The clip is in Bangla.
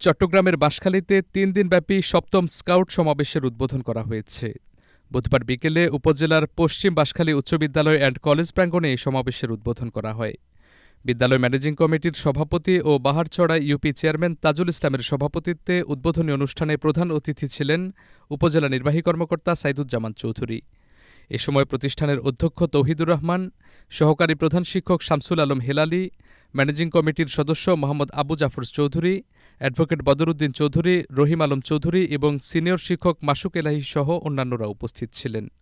চট্টগ্রামের বাঁশখালীতে ৩ দিনব্যাপী সপ্তম স্কাউট সমাবেশের উদ্বোধন করা হয়েছে। বুধবার বিকেলে উপজেলার পশ্চিম বাঁশখালী উচ্চ বিদ্যালয় অ্যান্ড কলেজ প্রাঙ্গণে এই সমাবেশের উদ্বোধন করা হয়। বিদ্যালয় ম্যানেজিং কমিটির সভাপতি ও বাহারছড়া ইউপি চেয়ারম্যান তাজুল ইসলামের সভাপতিত্বে উদ্বোধনী অনুষ্ঠানে প্রধান অতিথি ছিলেন উপজেলা নির্বাহী কর্মকর্তা সাইদুজ্জামান চৌধুরী। এ সময় প্রতিষ্ঠানের অধ্যক্ষ তৌহিদুর রহমান, সহকারী প্রধান শিক্ষক শামসুল আলম হেলালি, ম্যানেজিং কমিটির সদস্য মোহাম্মদ আবু জাফর চৌধুরী, অ্যাডভোকেট বদরুদ্দিন চৌধুরী, রহিম আলম চৌধুরী এবং সিনিয়র শিক্ষক মাসুক এলাহী সহ অন্যান্যরা উপস্থিত ছিলেন।